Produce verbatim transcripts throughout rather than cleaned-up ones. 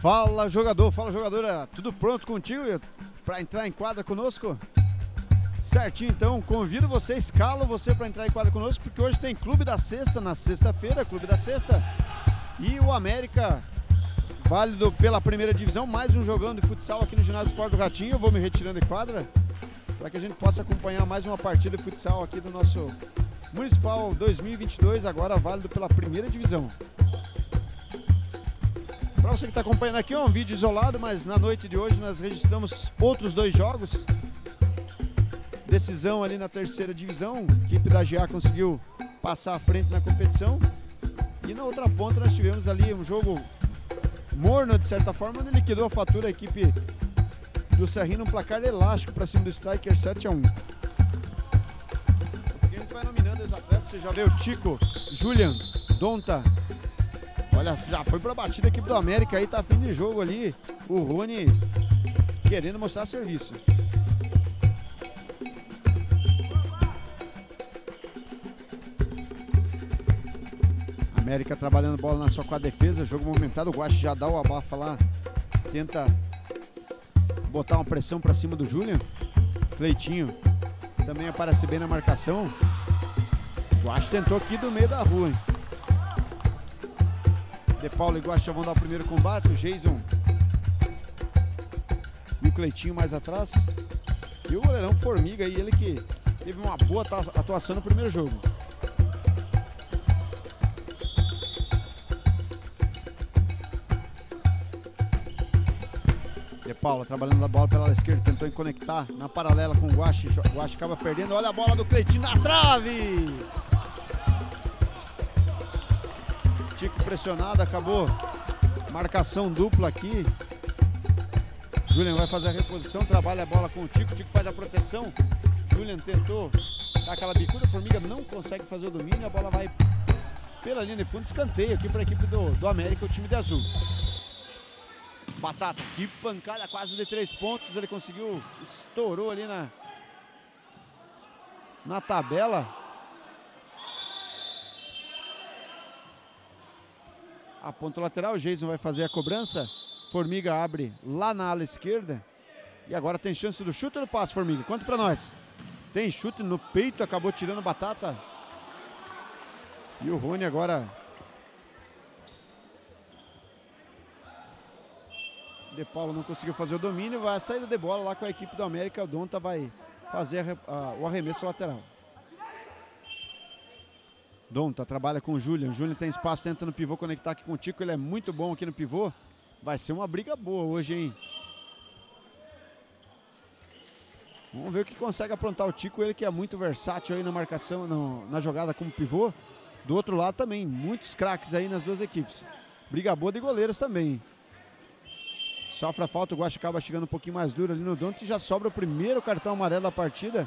Fala jogador, fala jogadora, tudo pronto contigo para entrar em quadra conosco? Certinho, então convido você, escalo você para entrar em quadra conosco, porque hoje tem Clube da Sexta na sexta-feira, Clube da Sexta, e o América, válido pela primeira divisão, mais um jogão de futsal aqui no Ginásio Esporte do Ratinho. Eu vou me retirando de quadra para que a gente possa acompanhar mais uma partida de futsal aqui do nosso Municipal dois mil e vinte e dois, agora válido pela primeira divisão. Para você que está acompanhando aqui, é um vídeo isolado, mas na noite de hoje nós registramos outros dois jogos. Decisão ali na terceira divisão, a equipe da G A conseguiu passar à frente na competição. E na outra ponta nós tivemos ali um jogo morno, de certa forma, onde liquidou a fatura a equipe do Serrinho, um placar elástico para cima do Striker, sete a um. Porque a gente vai nominando os atletas, você já vê o Tico, Julian, Donta. Olha, já foi para a batida a equipe do América, aí tá fim de jogo ali, o Rony querendo mostrar serviço. América trabalhando bola na sua com a defesa, jogo movimentado, o Guache já dá o abafa lá, tenta botar uma pressão para cima do Julian. Cleitinho também aparece bem na marcação. O Guache tentou aqui do meio da rua, hein? De Paulo e Guache vão dar o primeiro combate, o Jason e o Cleitinho mais atrás. E o goleirão Formiga aí, ele que teve uma boa atuação no primeiro jogo. De Paula trabalhando a bola pela esquerda, tentou conectar na paralela com o Guache. O Guache acaba perdendo. Olha a bola do Cleitinho na trave! Tico pressionado, acabou. Marcação dupla aqui. Julian vai fazer a reposição, trabalha a bola com o Tico. O Tico faz a proteção. Julian tentou dar aquela bicuda. Formiga não consegue fazer o domínio. A bola vai pela linha de fundo. Escanteio aqui para a equipe do, do América, o time de azul. Batata, que pancada quase de três pontos, ele conseguiu, estourou ali na, na tabela. A ponta lateral, o Jason vai fazer a cobrança, Formiga abre lá na ala esquerda. E agora tem chance do chute ou do passe, Formiga? Conta pra nós. Tem chute no peito, acabou tirando Batata. E o Rony agora... De Paulo não conseguiu fazer o domínio, vai a saída de bola lá com a equipe do América. O Donta vai fazer a, a, o arremesso lateral. Donta trabalha com o Julian. O Julian tem espaço, tenta no pivô conectar aqui com o Tico. Ele é muito bom aqui no pivô. Vai ser uma briga boa hoje, hein? Vamos ver o que consegue aprontar o Tico. Ele que é muito versátil aí na marcação, no, na jogada como pivô. Do outro lado também, muitos craques aí nas duas equipes. Briga boa de goleiros também. Sofre a falta, o Guache acaba chegando um pouquinho mais duro ali no Donta e já sobra o primeiro cartão amarelo da partida.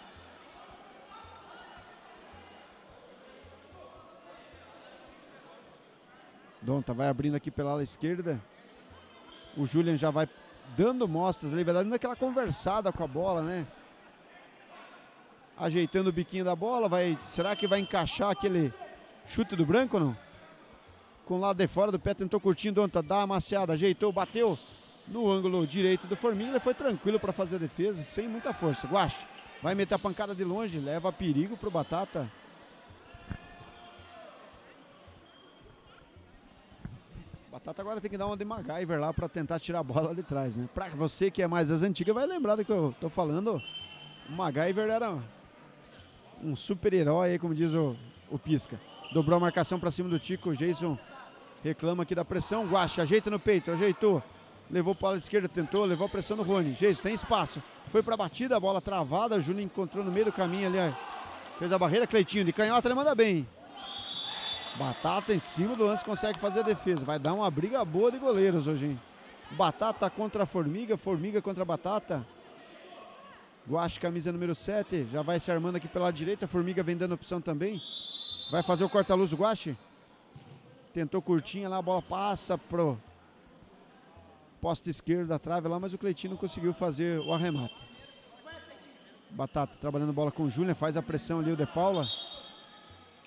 Donta vai abrindo aqui pela ala esquerda. O Julian já vai dando mostras ali, vai dando aquela conversada com a bola, né? Ajeitando o biquinho da bola, vai, será que vai encaixar aquele chute do branco ou não? Com o lado de fora do pé, tentou curtindo, Donta dá a amaciada, ajeitou, bateu no ângulo direito do Formiga. Ele foi tranquilo para fazer a defesa, sem muita força. Guache vai meter a pancada de longe, leva perigo para o Batata. Batata agora tem que dar uma de MacGyver lá para tentar tirar a bola de trás, né? Para você que é mais das antigas, vai lembrar do que eu tô falando. O MacGyver era um super-herói, como diz o, o Pisca. Dobrou a marcação para cima do Tico. O Jason reclama aqui da pressão. Guache ajeita no peito, ajeitou. Levou para a esquerda, tentou, levou a pressão no Rony. Jason tem espaço. Foi para a batida, a bola travada. O Júnior encontrou no meio do caminho ali. Fez a barreira. Cleitinho de canhota, ele manda bem. Batata em cima do lance consegue fazer a defesa. Vai dar uma briga boa de goleiros hoje, hein? Batata contra a Formiga, Formiga contra a Batata. Guache, camisa número sete. Já vai se armando aqui pela direita. Formiga vem dando opção também. Vai fazer o corta-luz do Guache. Tentou curtinha lá, a bola passa pro poste esquerdo da trave lá, mas o Cleitinho não conseguiu fazer o arremate. Batata trabalhando bola com o Júnior, faz a pressão ali o De Paula.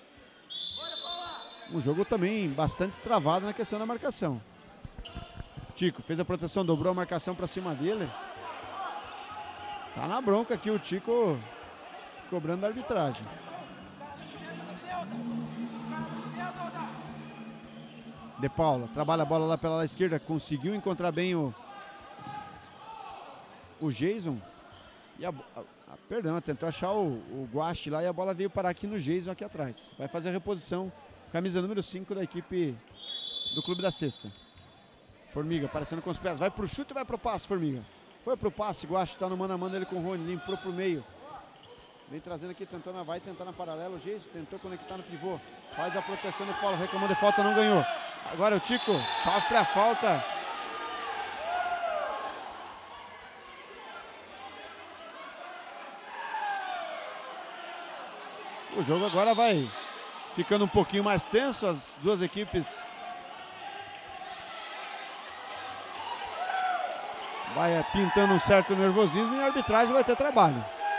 Um jogo também bastante travado na questão da marcação. Tico fez a proteção, dobrou a marcação para cima dele. Tá na bronca aqui o Tico cobrando a arbitragem. De Paula trabalha a bola lá pela esquerda, conseguiu encontrar bem o o Jason. E a, a, a, perdão, tentou achar o, o Guache lá e a bola veio parar aqui no Jason aqui atrás. Vai fazer a reposição, camisa número cinco da equipe do Clube da Cesta. Formiga aparecendo com os pés, vai pro chute e vai pro passe, Formiga. Foi pro passe, Guache tá no mano a mano ele com o Rony, limpou pro meio. Vem trazendo aqui, tentou na vai, tentar na paralela, o Jason tentou conectar no pivô. Faz a proteção do Paulo, reclamou de falta, não ganhou. Agora o Tico sofre a falta. O jogo agora vai ficando um pouquinho mais tenso, as duas equipes vai pintando um certo nervosismo e a arbitragem vai ter trabalho.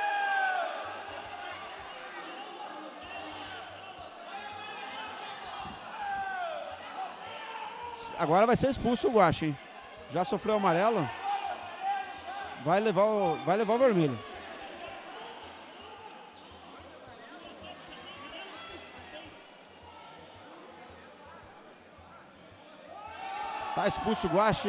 Agora vai ser expulso o Guache, hein? Já sofreu o amarelo. Vai levar o, vai levar o vermelho. Tá expulso o Guache.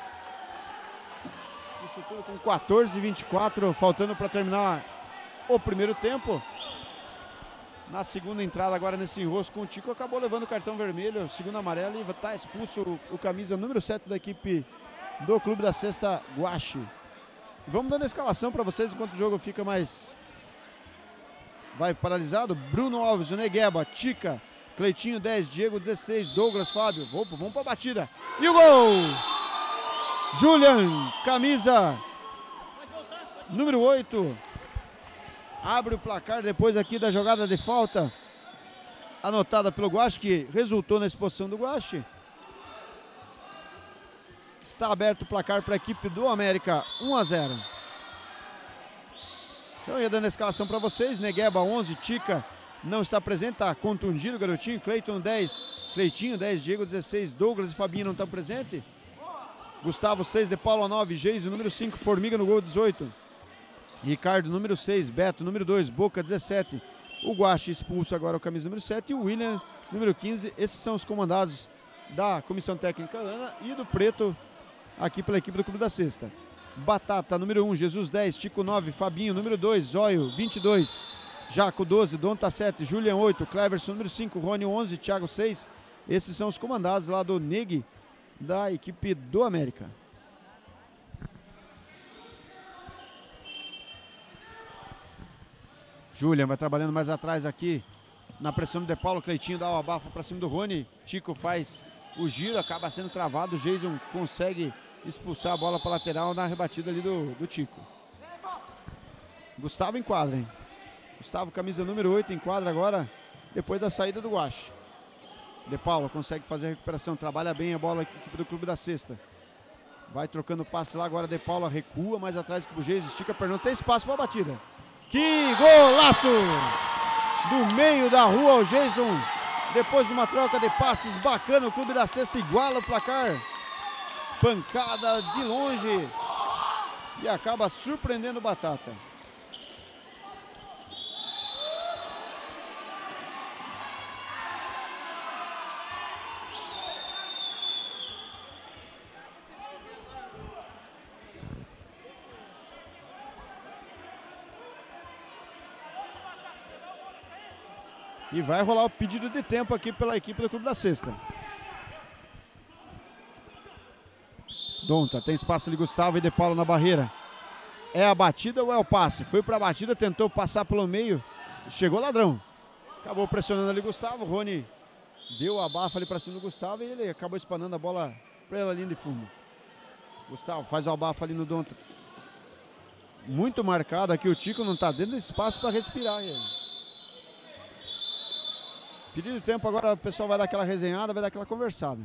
Isso tudo com quatorze e vinte e quatro, faltando para terminar o primeiro tempo. Na segunda entrada agora nesse enrosco com o Tico, acabou levando o cartão vermelho, segundo amarelo, e está expulso o, o camisa número sete da equipe do Clube da Cesta, Guache. Vamos dando a escalação para vocês enquanto o jogo fica mais... vai paralisado. Bruno Alves, o Negueba, Tica, Cleitinho dez, Diego dezesseis, Douglas, Fábio. Opa, vamos para a batida. E o gol! Julian, camisa número oito. Abre o placar depois aqui da jogada de falta anotada pelo Guache, que resultou na expulsão do Guache. Está aberto o placar para a equipe do América, um a zero. Então ia dando a escalação para vocês. Negueba onze, Tica não está presente, está contundido o garotinho. Cleiton dez, Cleitinho dez, Diego dezesseis, Douglas e Fabinho não estão presentes. Gustavo seis, De Paula nove, Geis número cinco, Formiga no gol dezoito. Ricardo, número seis, Beto, número dois, Boca, dezessete. O Guache expulso agora o camisa número sete e o William, número quinze. Esses são os comandados da Comissão Técnica Ana e do Preto, aqui pela equipe do Clube da Cesta. Batata, número um, Jesus dez, Tico nove, Fabinho, número dois, Zóio, vinte e dois. Jaco doze, Donta sete, Julian oito, Cleverson, número cinco, Rony onze, Thiago seis. Esses são os comandados lá do N E G, da equipe do América. Julian vai trabalhando mais atrás aqui, na pressão do De Paulo. Cleitinho dá o abafa para cima do Rony. Tico faz o giro, acaba sendo travado. O Jason consegue expulsar a bola para a lateral na rebatida ali do, do Tico. Gustavo enquadra, hein? Gustavo, camisa número oito, enquadra agora, depois da saída do Guache. De Paulo consegue fazer a recuperação, trabalha bem a bola aqui, equipe do Clube da Cesta. Vai trocando passe lá agora, De Paula recua mais atrás que o Jason, estica a perna, não tem espaço para a batida. Que golaço! Do meio da rua o Jason, depois de uma troca de passes bacana, o Clube da Cesta iguala o placar. Pancada de longe e acaba surpreendendo o Batata. E vai rolar o pedido de tempo aqui pela equipe do Clube da Cesta. Donta, tem espaço ali, Gustavo e De Paulo na barreira. É a batida ou é o passe? Foi para a batida, tentou passar pelo meio. Chegou ladrão. Acabou pressionando ali Gustavo. Rony deu a abafa ali para cima do Gustavo e ele acabou espanando a bola para a linha de fundo. Gustavo faz o abafa ali no Donta. Muito marcado aqui, o Tico não está dentro desse espaço para respirar. Ele. Pedido de tempo agora, o pessoal vai dar aquela resenhada, vai dar aquela conversada.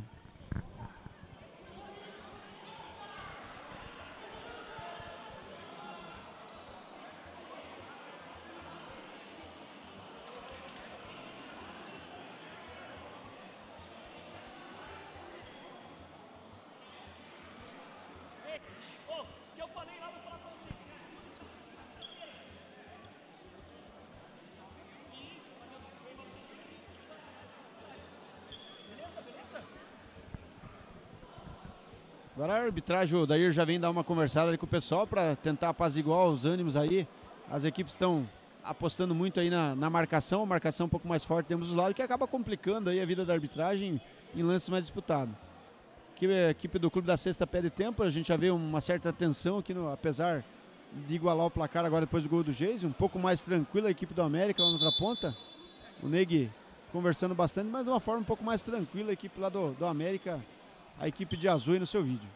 Agora a arbitragem, o Dair já vem dar uma conversada ali com o pessoal para tentar apaziguar os ânimos aí. As equipes estão apostando muito aí na, na marcação, marcação um pouco mais forte de ambos os lados, que acaba complicando aí a vida da arbitragem em lances mais disputados. A equipe do Clube da Sexta pede tempo, a gente já vê uma certa tensão aqui, no, apesar de igualar o placar agora depois do gol do Geise, um pouco mais tranquila a equipe do América lá na outra ponta. O Neg conversando bastante, mas de uma forma um pouco mais tranquila a equipe lá do, do América, a equipe de azul aí no seu vídeo.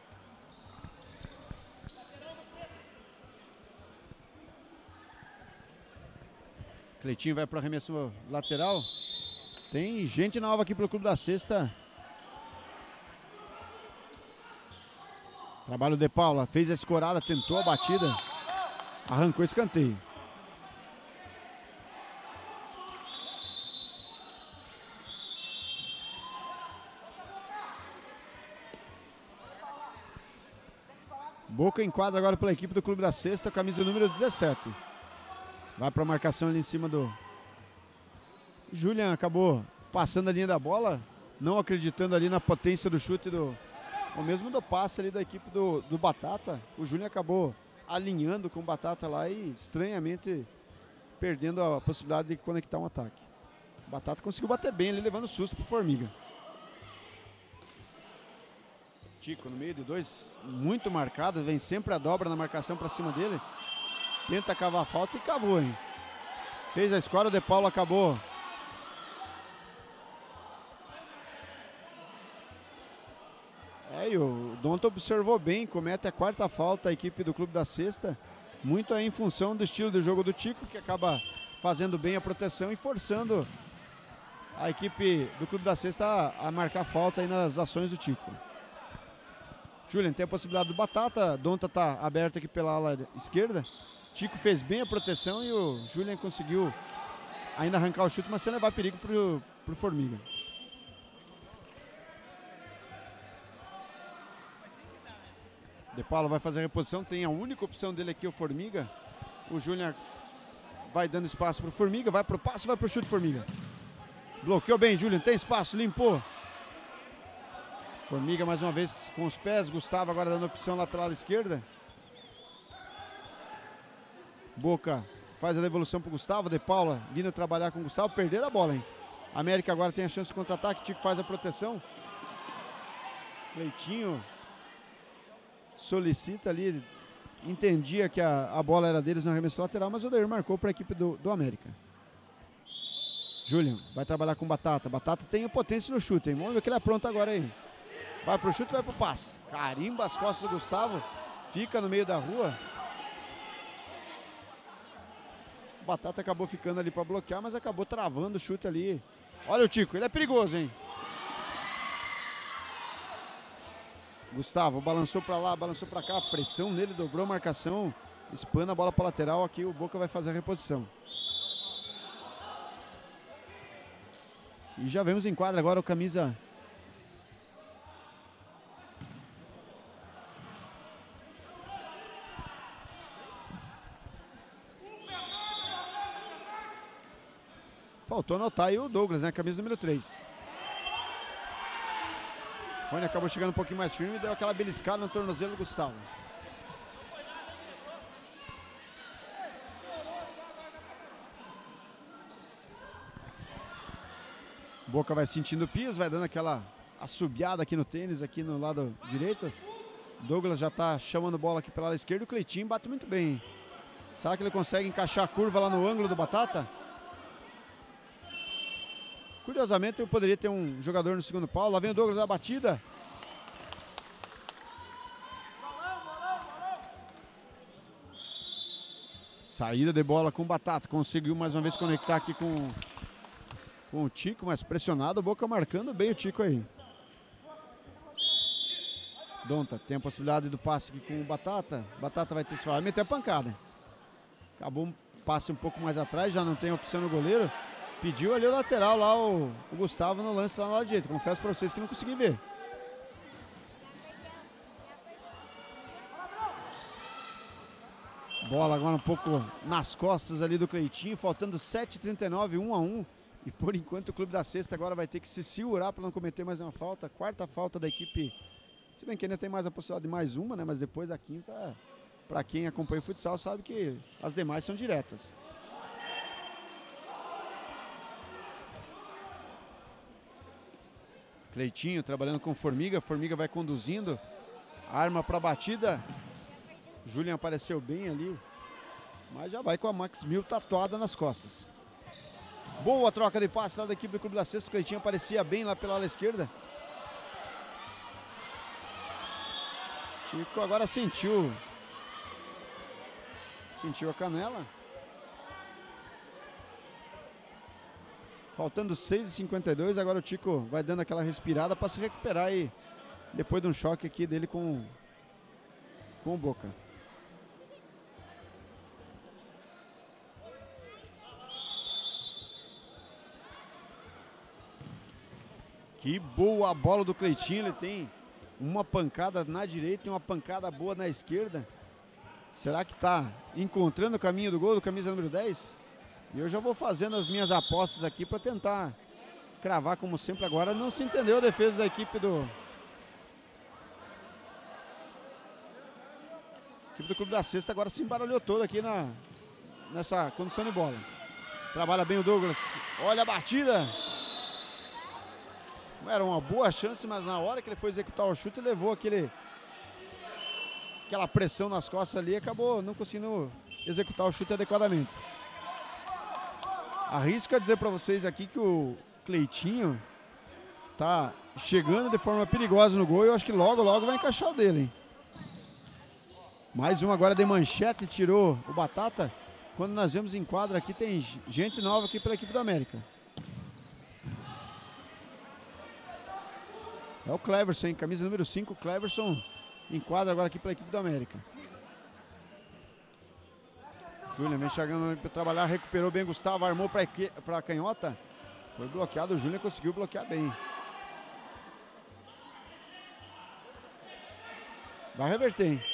Cleitinho vai para o arremesso lateral. Tem gente nova aqui para o Clube da Sexta. Trabalho de Paula, fez a escorada, tentou a batida. Arrancou escanteio. Boca enquadra agora pela equipe do Clube da Sexta, camisa número dezessete. Vai para a marcação ali em cima do... Julian acabou passando a linha da bola, não acreditando ali na potência do chute do... Ou mesmo do passe ali da equipe do, do Batata. O Julian acabou alinhando com o Batata lá e estranhamente perdendo a possibilidade de conectar um ataque. O Batata conseguiu bater bem ali, levando susto pro Formiga. Tico no meio de dois, muito marcado, vem sempre a dobra na marcação para cima dele. Tenta cavar a falta e cavou, hein? Fez a escora, o De Paulo acabou. É, e o Donta observou bem, comete a quarta falta a equipe do Clube da Sexta. Muito aí em função do estilo de jogo do Tico, que acaba fazendo bem a proteção e forçando a equipe do Clube da Sexta a, a marcar falta aí nas ações do Tico. Julian tem a possibilidade do Batata, Donta está aberto aqui pela ala esquerda. Tico fez bem a proteção e o Julian conseguiu ainda arrancar o chute, mas sem levar perigo pro, pro Formiga. De Paulo vai fazer a reposição, tem a única opção dele aqui, o Formiga. O Julian vai dando espaço pro Formiga, vai pro passe, vai pro chute, Formiga. Bloqueou bem, Julian, tem espaço, limpou. Formiga mais uma vez com os pés, Gustavo agora dando opção lá pela esquerda. Boca faz a devolução pro Gustavo, De Paula vindo trabalhar com o Gustavo, perderam a bola, hein? América agora tem a chance de contra-ataque, Tico faz a proteção. Cleitinho solicita ali, entendia que a, a bola era deles no arremesso lateral, mas o Odair marcou para a equipe do, do América. Julian vai trabalhar com Batata, Batata tem a potência no chute, hein? Vamos ver que ele é pronto agora aí. Vai pro chute, vai pro passe. Carimba as costas do Gustavo, fica no meio da rua. O Batata acabou ficando ali para bloquear, mas acabou travando o chute ali. Olha o Tico, ele é perigoso, hein? Gustavo balançou para lá, balançou para cá, pressão nele, dobrou a marcação, espana a bola para lateral, aqui o Boca vai fazer a reposição. E já vemos em quadra agora o camisa faltou anotar aí o Douglas, né? Camisa número três. Rony acabou chegando um pouquinho mais firme e deu aquela beliscada no tornozelo do Gustavo. Boca vai sentindo o piso, vai dando aquela assobiada aqui no tênis, aqui no lado direito. Douglas já tá chamando bola aqui pela lado esquerdo. O Cleitinho bate muito bem, hein? Será que ele consegue encaixar a curva lá no ângulo do Batata? Curiosamente, eu poderia ter um jogador no segundo pau. Lá vem o Douglas na batida. Saída de bola com o Batata. Conseguiu mais uma vez conectar aqui com, com o Tico, mas pressionado. Boca marcando bem o Tico aí. Donta tem a possibilidade do passe aqui com o Batata. Batata vai ter vai meter a pancada. Acabou um passe um pouco mais atrás, já não tem opção no goleiro. Pediu ali o lateral lá, o, o Gustavo no lance lá no lado direito. Confesso para vocês que não consegui ver. Bola agora um pouco nas costas ali do Cleitinho, faltando sete e trinta e nove, um a um. E por enquanto o Clube da Cesta agora vai ter que se segurar para não cometer mais uma falta. Quarta falta da equipe, se bem que ainda tem mais a possibilidade de mais uma, né? Mas depois da quinta, para quem acompanha o futsal sabe que as demais são diretas. Cleitinho trabalhando com Formiga, Formiga vai conduzindo, arma para a batida. Julian apareceu bem ali, mas já vai com a Max Mil tatuada nas costas. Boa troca de passe lá da equipe do Clube da Cesta. O Cleitinho aparecia bem lá pela ala esquerda. Chico agora sentiu. Sentiu a canela. Faltando seis e cinquenta e dois, agora o Tico vai dando aquela respirada para se recuperar aí depois de um choque aqui dele com, com o Boca. Que boa a bola do Cleitinho, ele tem uma pancada na direita e uma pancada boa na esquerda. Será que está encontrando o caminho do gol do camisa número dez? E eu já vou fazendo as minhas apostas aqui para tentar cravar como sempre. Agora não se entendeu a defesa da equipe do... A equipe do Clube da Cesta agora se embaralhou toda aqui na... nessa condição de bola. Trabalha bem o Douglas. Olha a batida. Era uma boa chance, mas na hora que ele foi executar o chute, levou aquele... aquela pressão nas costas ali e acabou não conseguindo executar o chute adequadamente. Arrisco a dizer para vocês aqui que o Cleitinho tá chegando de forma perigosa no gol e eu acho que logo, logo vai encaixar o dele, hein? Mais um agora de manchete, tirou o Batata. Quando nós vemos em quadra aqui, tem gente nova aqui pela equipe do América. É o Cleverson, hein? Camisa número cinco, Cleverson em quadra agora aqui pela equipe do América. Julian vem chegando para trabalhar, recuperou bem Gustavo, armou para a canhota. Foi bloqueado, o Julian conseguiu bloquear bem. Vai reverter, hein?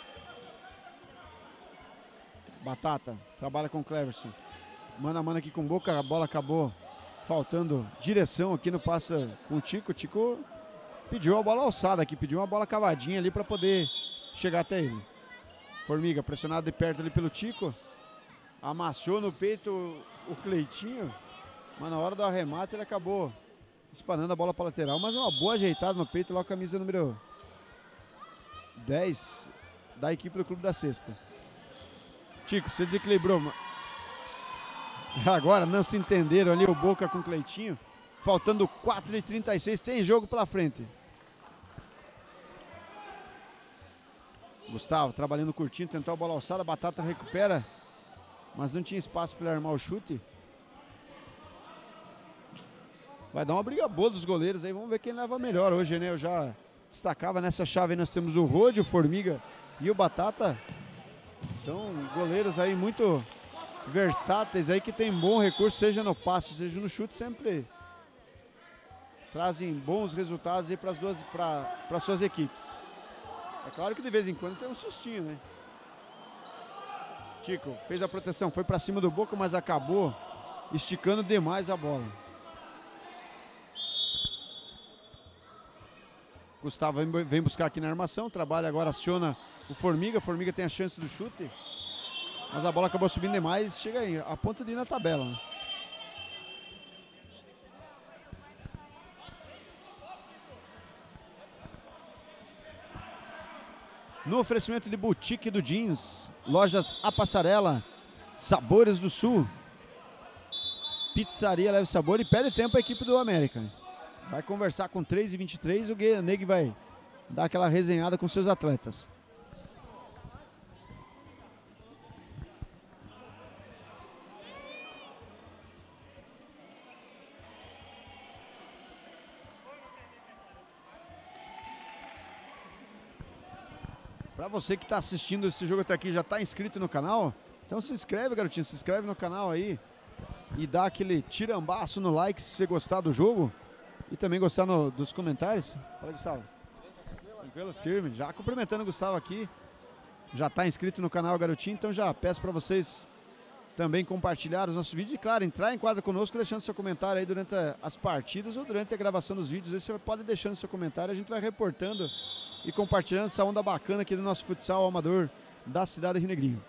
Batata, trabalha com o Cleverson. Mano a mano aqui com Boca, a bola acabou faltando direção aqui no passe com o Tico. O Tico pediu a bola alçada aqui, pediu uma bola cavadinha ali para poder chegar até ele. Formiga pressionado de perto ali pelo Tico. Amassou no peito o Cleitinho, mas na hora do arremate ele acabou espanando a bola para a lateral, mas uma boa ajeitada no peito lá com a camisa número dez da equipe do Clube da Cesta. Tico, você desequilibrou. Agora não se entenderam ali o Boca com o Cleitinho. Faltando quatro e trinta e seis, tem jogo pela frente. Gustavo trabalhando curtinho, tentou a bola alçada, Batata recupera, mas não tinha espaço para armar o chute. Vai dar uma briga boa dos goleiros aí, vamos ver quem leva melhor hoje, né? Eu já destacava nessa chave, nós temos o Rode, o Formiga e o Batata. São goleiros aí muito versáteis aí, que tem bom recurso, seja no passe, seja no chute, sempre trazem bons resultados aí para as duas, para suas equipes. É claro que de vez em quando tem um sustinho, né? Tico fez a proteção, foi para cima do Boca, mas acabou esticando demais a bola. Gustavo vem, vem buscar aqui na armação, trabalha agora, aciona o Formiga. Formiga tem a chance do chute, mas a bola acabou subindo demais, chega aí, a ponto de ir na tabela, né? No oferecimento de Boutique do Jeans, lojas A Passarela, Sabores do Sul, Pizzaria Leve Sabor, e pede tempo a equipe do América. Vai conversar com três e vinte e três, o Neg vai dar aquela resenhada com seus atletas. Para você que está assistindo esse jogo até aqui, já está inscrito no canal? Então se inscreve, garotinho, se inscreve no canal aí e dá aquele tirambaço no like se você gostar do jogo e também gostar no, dos comentários. Fala, Gustavo. Tranquilo, firme. Já cumprimentando o Gustavo aqui. já está inscrito no canal Garotinho, então já peço para vocês também compartilhar os nossos vídeos e, claro, entrar em quadra conosco, deixando seu comentário aí durante as partidas ou durante a gravação dos vídeos. Aí você pode deixando seu comentário, a gente vai reportando e compartilhando essa onda bacana aqui do nosso futsal amador da cidade de Rio Negrinho.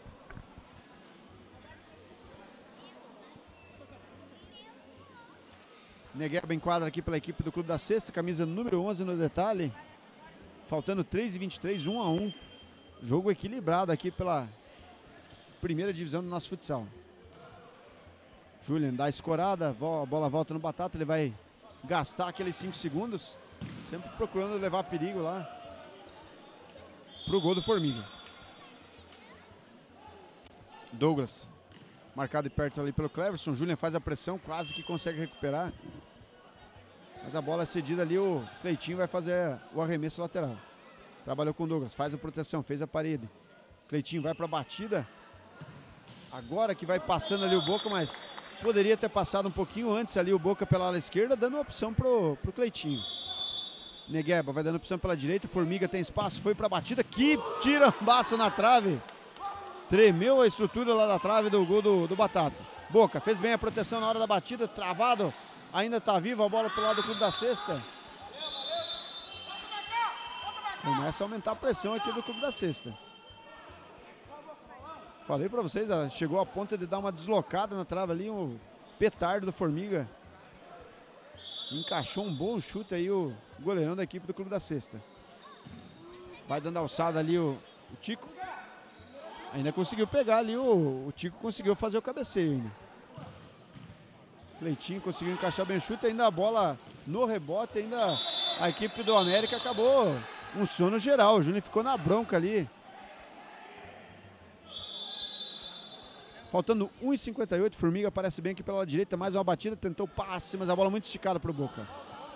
Negueba em quadra aqui pela equipe do Clube da Sexta, camisa número onze no detalhe. Faltando três e vinte e três, um a um. Jogo equilibrado aqui pela primeira divisão do nosso futsal. Julian dá a escorada, a bola volta no Batata, ele vai gastar aqueles cinco segundos, sempre procurando levar perigo lá pro gol do Formiga. Douglas, marcado de perto ali pelo Cleverson. Julian faz a pressão, quase que consegue recuperar. Mas a bola é cedida ali, o Cleitinho vai fazer o arremesso lateral. Trabalhou com o Douglas, faz a proteção, fez a parede. Cleitinho vai para a batida. Agora que vai passando ali o Boca, mas poderia ter passado um pouquinho antes ali o Boca pela ala esquerda, dando opção pro, pro Cleitinho. Negueba vai dando opção pela direita, Formiga tem espaço, foi para a batida, que tirambaço na trave. Tremeu a estrutura lá da trave do gol do, do Batata. Boca fez bem a proteção na hora da batida, travado, ainda está viva a bola pro lado do Clube da Sexta. Começa a aumentar a pressão aqui do Clube da Sexta. Falei para vocês, chegou a ponto de dar uma deslocada na trave ali, um petardo do Formiga. Encaixou um bom chute aí o goleirão da equipe do Clube da Sexta. Vai dando alçada ali o, o Tico. Ainda conseguiu pegar ali, o, o Tico conseguiu fazer o cabeceio ainda. Cleitinho conseguiu encaixar bem o chute, ainda a bola no rebote, ainda a equipe do América acabou um sono geral. O Júnior ficou na bronca ali. Faltando um e cinquenta e oito, Formiga aparece bem aqui pela direita, mais uma batida, tentou passe, mas a bola muito esticada para o Boca.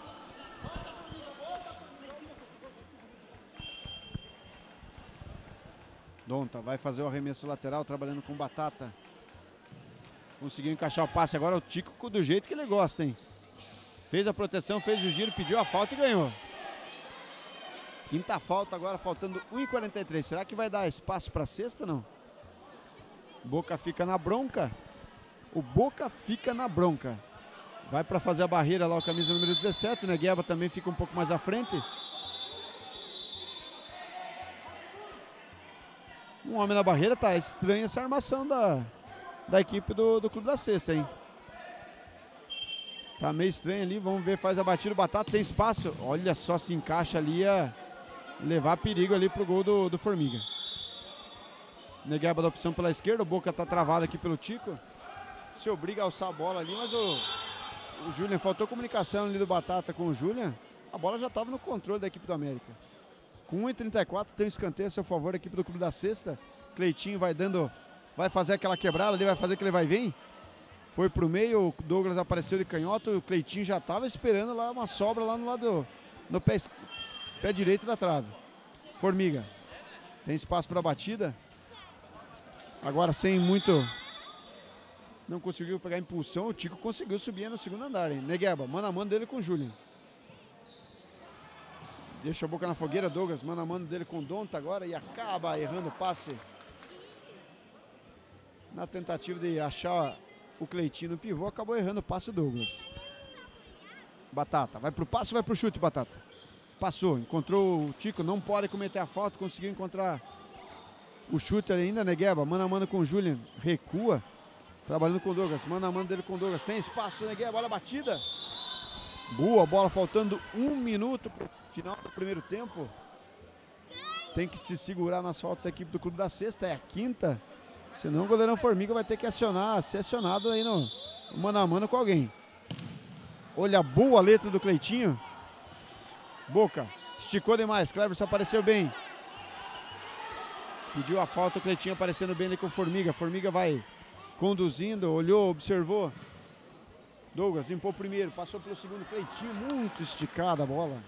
Donta vai fazer o arremesso lateral, trabalhando com Batata. Conseguiu encaixar o passe, agora o Tico do jeito que ele gosta, hein? Fez a proteção, fez o giro, pediu a falta e ganhou. Quinta falta agora, faltando um e quarenta e três. Será que vai dar espaço para a sexta, não? Boca fica na bronca. O Boca fica na bronca. Vai para fazer a barreira lá o camisa número dezessete. O Negueba também fica um pouco mais à frente. Um homem na barreira, tá estranha essa armação da, da equipe do, do Clube da Sexta, hein? Tá meio estranho ali, vamos ver, faz a batida, o Batata tem espaço. Olha só, se encaixa ali, a levar perigo ali pro gol do, do Formiga. Negueba da opção pela esquerda, o Boca tá travado aqui pelo Tico. Se obriga a alçar a bola ali, mas o, o Julian, faltou comunicação ali do Batata com o Julian. A bola já estava no controle da equipe do América. Com um e trinta e quatro tem um escanteio a seu favor da equipe do Clube da Sexta. Cleitinho vai dando, vai fazer aquela quebrada ali, vai fazer aquele vai e vem. Foi pro meio, o Douglas apareceu de canhoto, o Cleitinho já estava esperando lá uma sobra lá no lado, no pé, pé direito da trave. Formiga, tem espaço para batida. Agora sem muito, não conseguiu pegar impulsão, o Tico conseguiu subir no segundo andar, hein? Negueba, mano a mano dele com o Julian. Deixa a Boca na fogueira, Douglas, mano a mano dele com o Donta agora e acaba errando o passe. Na tentativa de achar o Cleitinho no pivô, acabou errando o passe o Douglas. Batata, vai pro passe ou vai pro chute, Batata? Passou, encontrou o Tico, não pode cometer a falta, conseguiu encontrar o chute ainda, Negueba, mano a mano com o Julian, recua, trabalhando com o Douglas, mano a mano dele com o Douglas, tem espaço, Negueba, olha a batida. Boa bola, faltando um minuto pro final do primeiro tempo. Tem que se segurar nas faltas a equipe do Clube da Sexta, é a quinta. Senão o goleirão Formiga vai ter que acionar, ser acionado aí no, no mano a mano com alguém. Olha a boa letra do Cleitinho. Boca, esticou demais, Cleverson apareceu bem. Pediu a falta, o Cleitinho aparecendo bem ali com o Formiga. Formiga vai conduzindo, olhou, observou. Douglas limpou o primeiro, passou pelo segundo, Cleitinho, muito esticada a bola.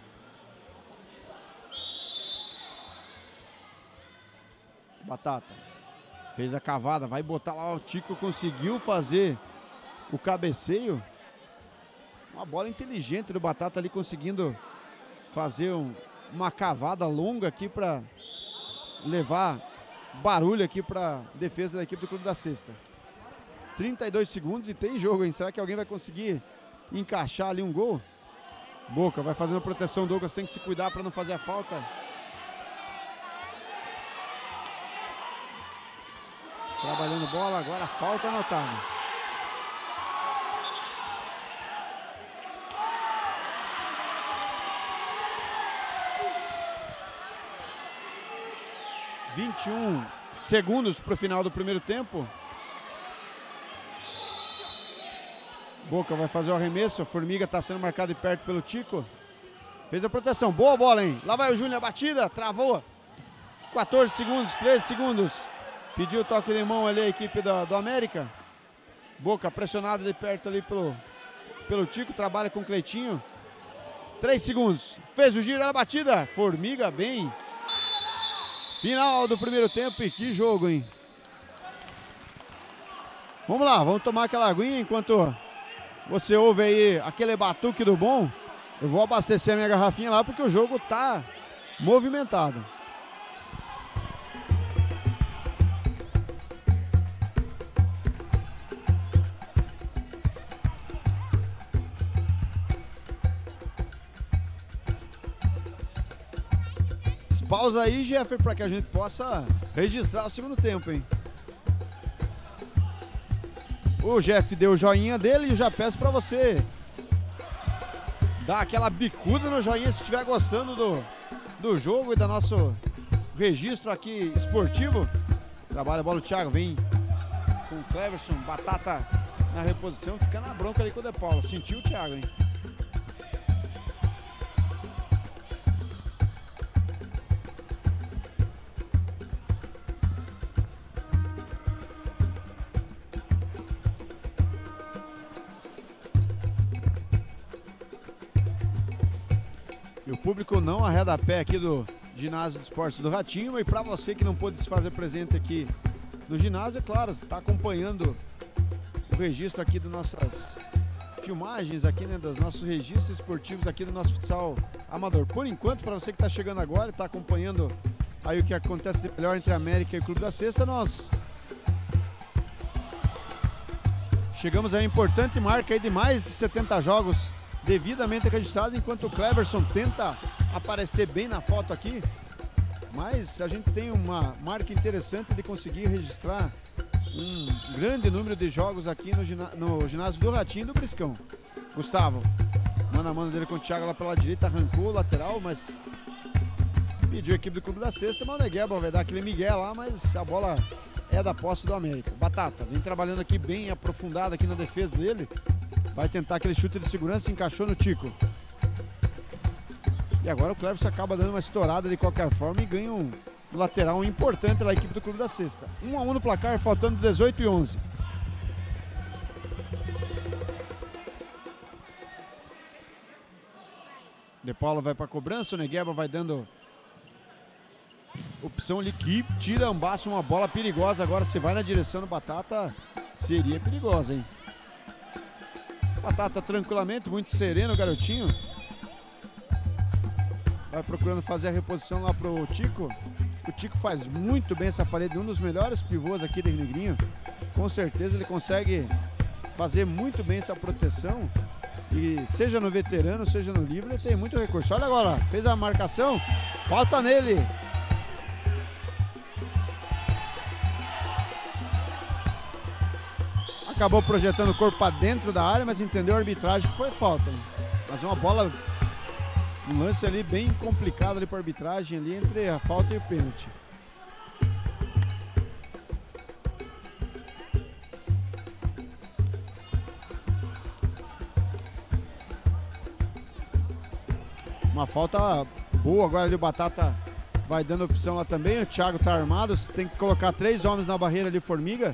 Batata, fez a cavada, vai botar lá, o Tico conseguiu fazer o cabeceio. Uma bola inteligente do Batata ali, conseguindo fazer um, uma cavada longa aqui para levar barulho aqui para defesa da equipe do Clube da Cesta. trinta e dois segundos e tem jogo, hein? Será que alguém vai conseguir encaixar ali um gol? Boca vai fazendo proteção, Douglas tem que se cuidar para não fazer a falta. Trabalhando bola, agora falta anotada. vinte e um segundos para o final do primeiro tempo. Boca vai fazer o arremesso, a Formiga está sendo marcada de perto pelo Tico. Fez a proteção, boa bola, hein? Lá vai o Júnior, a batida, travou. quatorze segundos, treze segundos. Pediu o toque de mão ali a equipe do, do América. Boca pressionada de perto ali pelo, pelo Tico, trabalha com o Cleitinho. três segundos, fez o giro, olha a batida. Formiga bem. Final do primeiro tempo e que jogo, hein? Vamos lá, vamos tomar aquela aguinha enquanto você ouve aí aquele batuque do bom. Eu vou abastecer a minha garrafinha lá porque o jogo tá movimentado. Pausa aí, Jeffer, para que a gente possa registrar o segundo tempo, hein? O Jeff deu o joinha dele e eu já peço para você dar aquela bicuda no joinha se estiver gostando do, do jogo e do nosso registro aqui esportivo. Trabalha a bola o Thiago, vem com o Cleverson, Batata na reposição, fica na bronca ali com o De Paulo. Sentiu o Thiago, hein? O público não arreda pé aqui do ginásio de esportes do Ratinho. E para você que não pôde se fazer presente aqui no ginásio, é claro, está acompanhando o registro aqui das nossas filmagens aqui, né, dos nossos registros esportivos aqui do nosso futsal amador. Por enquanto, para você que está chegando agora e está acompanhando aí o que acontece de melhor entre a América e o Clube da Cesta, nós chegamos a uma importante marca aí de mais de setenta jogos devidamente registrado, enquanto o Cleverson tenta aparecer bem na foto aqui, mas a gente tem uma marca interessante de conseguir registrar um grande número de jogos aqui no, gina no ginásio do Ratinho e do Briscão. Gustavo, mano a mano dele com o Thiago lá pela direita, arrancou o lateral, mas pediu a equipe do Clube da Cesta, mas o Negueba vai dar aquele migué lá, mas a bola é da posse do América. Batata, vem trabalhando aqui bem aprofundado aqui na defesa dele. Vai tentar aquele chute de segurança, encaixou no Tico. E agora o Cleverson acaba dando uma estourada de qualquer forma e ganha um lateral importante da equipe do Clube da Cesta. um a um no placar, faltando dezoito e onze. De Paulo vai para a cobrança, o Negueba vai dando opção ali que tira Ambaço, uma bola perigosa. Agora se vai na direção do Batata, seria perigosa, hein? Batata tranquilamente, muito sereno o garotinho. Vai procurando fazer a reposição lá pro Tico. O Tico faz muito bem essa parede, um dos melhores pivôs aqui de Negrinho. Com certeza ele consegue fazer muito bem essa proteção. E seja no veterano, seja no livre, ele tem muito recurso. Olha agora, fez a marcação, falta nele. Acabou projetando o corpo para dentro da área, mas entendeu a arbitragem que foi falta. Mas uma bola, um lance ali bem complicado ali para a arbitragem ali entre a falta e o pênalti. Uma falta boa agora ali, o Batata vai dando opção lá também. O Thiago tá armado, tem que colocar três homens na barreira ali, Formiga.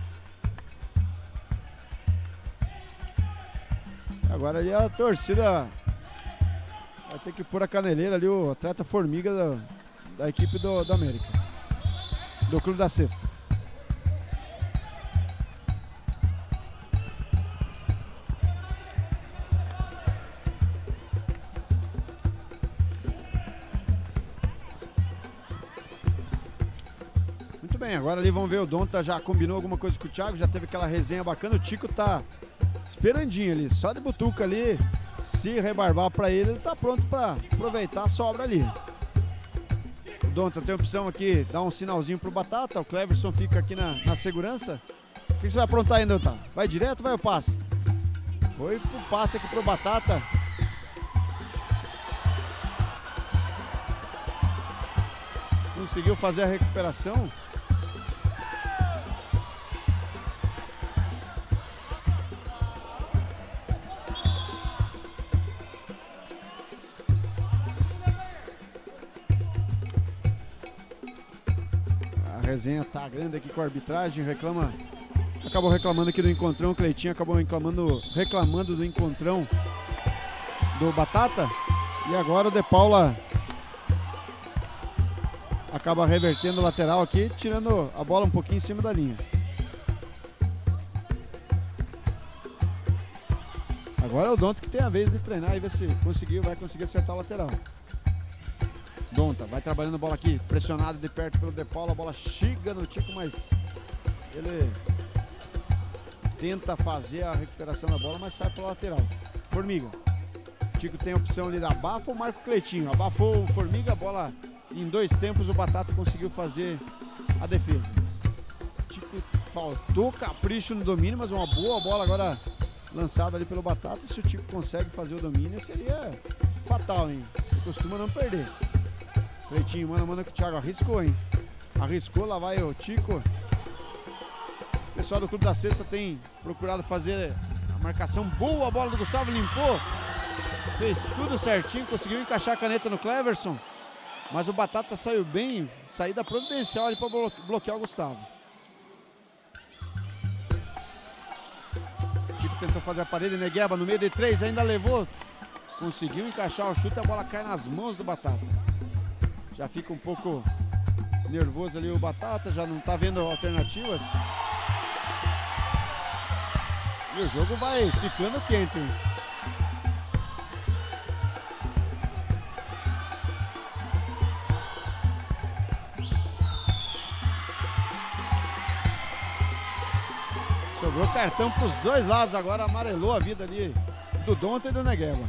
Agora ali a torcida vai ter que pôr a caneleira ali, o atleta Formiga da, da equipe do, do América, do Clube da Cesta. bem, agora ali vamos ver, o Donta já combinou alguma coisa com o Thiago, já teve aquela resenha bacana, o Tico tá esperandinho ali, só de butuca ali, se rebarbar pra ele, ele tá pronto pra aproveitar a sobra ali. O Donta tem a opção aqui, dá um sinalzinho pro Batata, o Cleverson fica aqui na, na segurança. O que você vai aprontar aí, Donta? Vai direto ou vai o passe? Foi pro passe aqui pro Batata. Conseguiu fazer a recuperação. A resenha tá grande aqui com a arbitragem, reclama, acabou reclamando aqui do encontrão, o Cleitinho acabou reclamando, reclamando do encontrão do Batata, e agora o De Paula acaba revertendo o lateral aqui, tirando a bola um pouquinho em cima da linha. Agora é o Donta que tem a vez de treinar e ver se conseguiu, vai conseguir acertar o lateral. Donta vai trabalhando a bola aqui, pressionado de perto pelo De Paula, a bola chega no Tico, mas ele tenta fazer a recuperação da bola, mas sai pela lateral. Formiga. O Tico tem a opção ali da abafa ou marca o Cleitinho. Abafou o Formiga, a bola em dois tempos o Batata conseguiu fazer a defesa. O Tico faltou capricho no domínio, mas uma boa bola agora lançada ali pelo Batata. Se o Tico consegue fazer o domínio, seria fatal, hein? Ele costuma não perder. Cleitinho, mano, mano que o Thiago arriscou, hein? Arriscou, lá vai o Tico. O pessoal do Clube da Cesta tem procurado fazer a marcação boa, a bola do Gustavo limpou. Fez tudo certinho, conseguiu encaixar a caneta no Cleverson. Mas o Batata saiu bem, saída providencial ali para bloquear o Gustavo. O Tico tentou fazer a parede, Negueba no meio de três, ainda levou. Conseguiu encaixar o chute, a bola cai nas mãos do Batata. Já fica um pouco nervoso ali o Batata, já não está vendo alternativas. E o jogo vai ficando quente, hein? Sobrou cartão para os dois lados, agora amarelou a vida ali do Donta e do Negueba.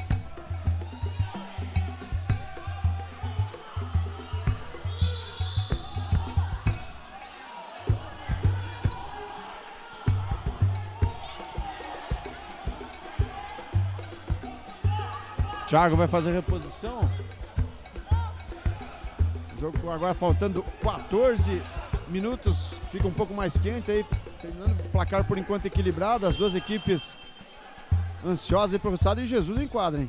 Thiago vai fazer a reposição. O jogo agora faltando quatorze minutos, fica um pouco mais quente aí, terminando o placar por enquanto equilibrado, as duas equipes ansiosas e preocupadas, e Jesus em quadra, hein?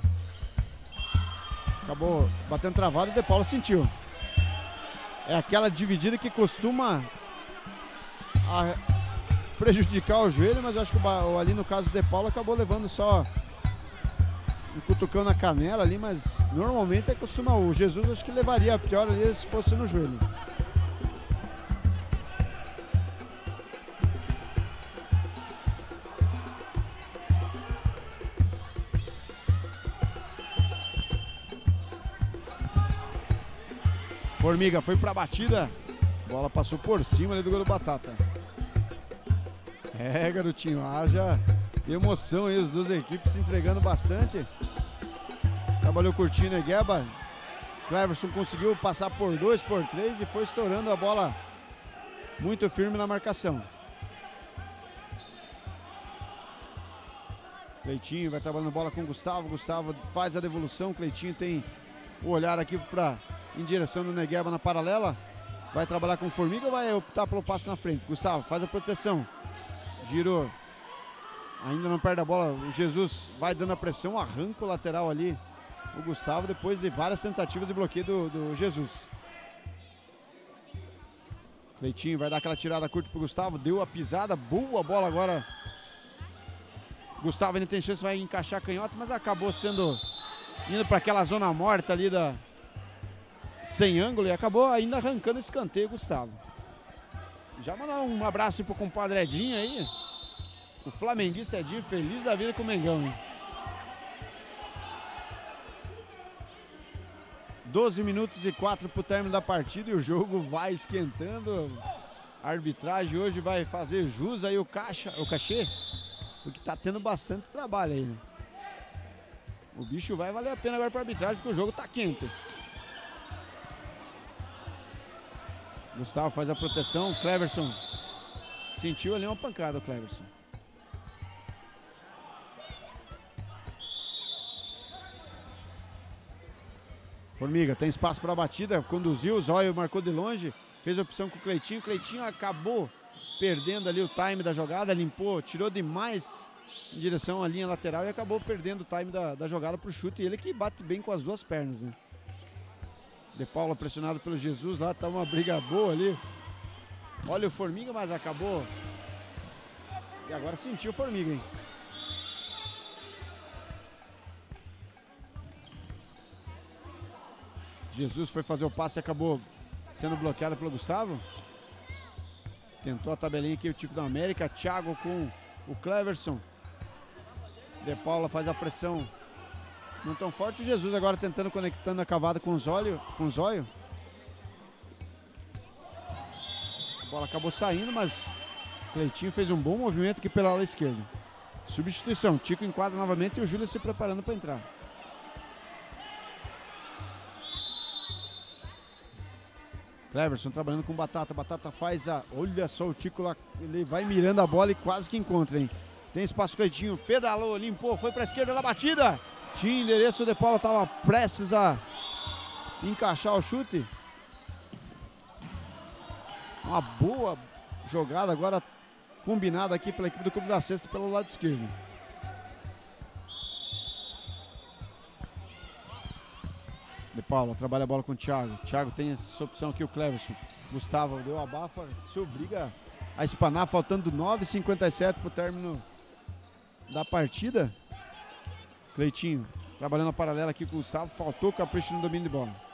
Acabou batendo travado e De Paula sentiu. É aquela dividida que costuma a prejudicar o joelho, mas eu acho que o, ali no caso do De Paula acabou levando só um cutucão na canela ali, mas normalmente é costuma, o Jesus acho que levaria a pior ali se fosse no joelho. Formiga foi pra batida, bola passou por cima ali do gol do Batata. É, garotinho, haja emoção aí, as duas equipes se entregando bastante. Trabalhou curtinho, Negueba. Cleverson conseguiu passar por dois, por três e foi estourando a bola muito firme na marcação. Cleitinho vai trabalhando bola com o Gustavo. Gustavo faz a devolução. Cleitinho tem o olhar aqui para em direção do Negueba na paralela. Vai trabalhar com Formiga ou vai optar pelo passe na frente? Gustavo faz a proteção. Girou. Ainda não perde a bola. O Jesus vai dando a pressão. Arranca o lateral ali. O Gustavo depois de várias tentativas de bloqueio do, do Jesus. Cleitinho vai dar aquela tirada curta pro Gustavo. Deu a pisada. Boa bola agora. Gustavo ainda tem chance, vai encaixar a canhota, mas acabou sendo indo para aquela zona morta ali da sem ângulo e acabou ainda arrancando esse escanteio, Gustavo. Já mandar um abraço pro compadre Edinho aí. O flamenguista Edinho, feliz da vida com o Mengão, hein? doze minutos e quatro pro término da partida e o jogo vai esquentando. A arbitragem hoje vai fazer jus aí o caixa, o cachê, porque tá tendo bastante trabalho aí, né? O bicho vai valer a pena agora pra arbitragem, porque o jogo tá quente. Gustavo faz a proteção, Cleverson sentiu ali uma pancada, o Cleverson. Formiga tem espaço para a batida, conduziu, o Zóio marcou de longe, fez a opção com o Cleitinho, o Cleitinho acabou perdendo ali o time da jogada, limpou, tirou demais em direção à linha lateral e acabou perdendo o time da, da jogada para o chute, e ele que bate bem com as duas pernas, né? De Paula pressionado pelo Jesus, lá tá uma briga boa ali. Olha o Formiga, mas acabou. E agora sentiu o Formiga, hein? Jesus foi fazer o passe e acabou sendo bloqueado pelo Gustavo. Tentou a tabelinha aqui o Tico da América. Thiago com o Cleverson. De Paula faz a pressão não tão forte. O Jesus agora tentando, conectando a cavada com o Zóio. Com o Zóio. A bola acabou saindo, mas Cleitinho fez um bom movimento aqui pela ala esquerda. Substituição. Tico enquadra novamente e o Júlio se preparando para entrar. Cleverson trabalhando com Batata, Batata faz a... Olha só o Tico lá, ele vai mirando a bola e quase que encontra, hein? Tem espaço, Cleitinho, pedalou, limpou, foi para a esquerda na batida. Tinha endereço, o De Paula estava prestes a encaixar o chute. Uma boa jogada agora combinada aqui pela equipe do Clube da Cesta pelo lado esquerdo. De Paula trabalha a bola com o Thiago. Thiago tem essa opção aqui, o Cleverson. Gustavo deu a bafa, se obriga a espanar, faltando nove e cinquenta e sete para o término da partida. Cleitinho trabalhando a paralela aqui com o Gustavo. Faltou capricho no domínio de bola.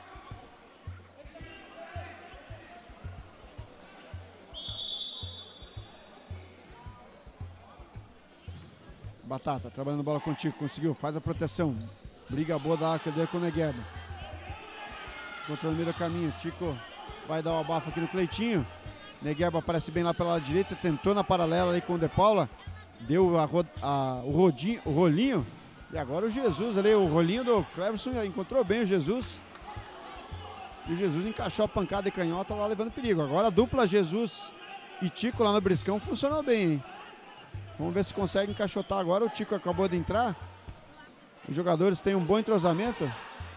Batata trabalhando a bola contigo, conseguiu, faz a proteção. Briga boa da Acadeia com o Negueba. Contra o meio do caminho. Tico vai dar o abafo aqui no Cleitinho. Negueba aparece bem lá pela lado direita. Tentou na paralela ali com o De Paula. Deu a, a, o, rodinho, o rolinho. E agora o Jesus ali. O rolinho do Cleverson encontrou bem o Jesus. E o Jesus encaixou a pancada de canhota lá, levando perigo. Agora a dupla Jesus e Tico lá no Briscão funcionou bem, hein? Vamos ver se consegue encaixotar agora. O Tico acabou de entrar. Os jogadores têm um bom entrosamento.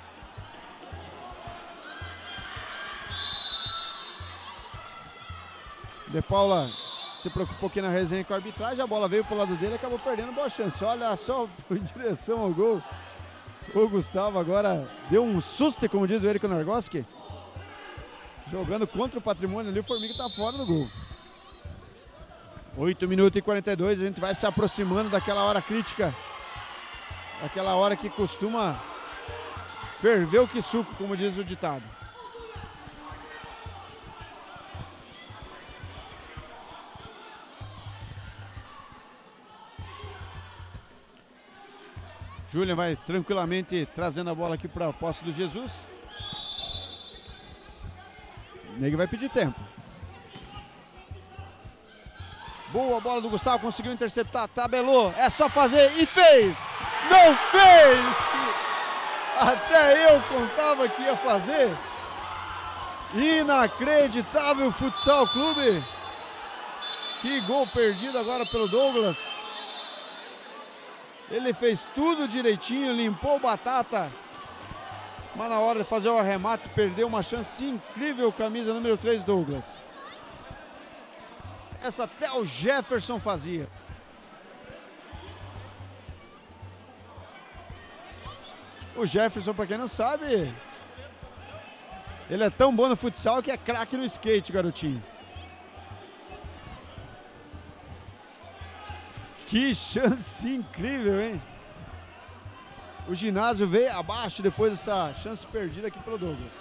De Paula se preocupou aqui na resenha com a arbitragem. A bola veio para o lado dele e acabou perdendo boa chance. Olha só em direção ao gol. O Gustavo agora deu um susto, como diz o Érico Nargoski. Jogando contra o patrimônio ali. O Formiga está fora do gol. oito minutos e quarenta e dois. A gente vai se aproximando daquela hora crítica. Aquela hora que costuma ferver o que suco, como diz o ditado. Julian vai tranquilamente trazendo a bola aqui para a posse do Jesus. O Nego vai pedir tempo. Boa bola do Gustavo, conseguiu interceptar, tabelou, é só fazer e fez! Não fez! Até eu contava que ia fazer. Inacreditável, Futsal Clube. Que gol perdido agora pelo Douglas. Ele fez tudo direitinho, limpou o Batata. Mas na hora de fazer o arremate, perdeu uma chance incrível, camisa número três, Douglas. Essa até o Jefferson fazia. O Jefferson, para quem não sabe, ele é tão bom no futsal que é craque no skate, garotinho. Que chance incrível, hein? O ginásio veio abaixo depois dessa chance perdida aqui pelo Douglas.